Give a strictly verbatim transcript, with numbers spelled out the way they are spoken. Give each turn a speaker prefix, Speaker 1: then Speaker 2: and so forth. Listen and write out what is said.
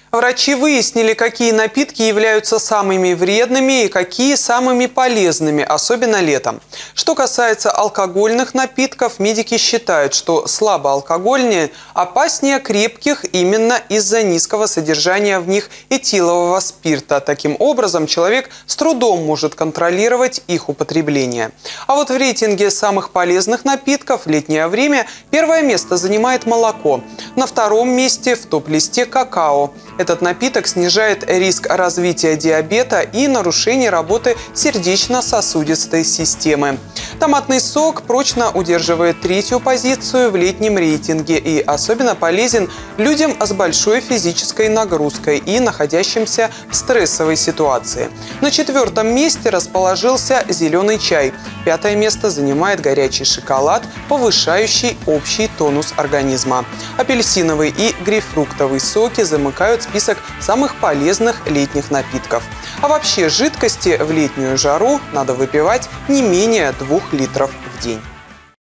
Speaker 1: Врачи выяснили, какие напитки являются самыми вредными и какие самыми полезными, особенно летом. Что касается алкогольных напитков, медики считают, что слабоалкогольные опаснее крепких именно из-за низкого содержания в них этилового спирта. Таким образом, человек с трудом может контролировать их употребление. А вот в рейтинге самых полезных напитков в летнее время первое место занимает молоко. На втором месте в топ-листе какао. Этот напиток снижает риск развития диабета и нарушения работы сердечно-сосудистой системы. Томатный сок прочно удерживает третью позицию в летнем рейтинге и особенно полезен людям с большой физической нагрузкой и находящимся в стрессовой ситуации. На четвертом месте расположился зеленый чай. Пятое место занимает горячий шоколад, повышающий общий тонус организма. Апельсиновый и грейпфруктовый соки замыкают список самых полезных летних напитков. А вообще жидкости в летнюю жару надо выпивать не менее двух литров в день.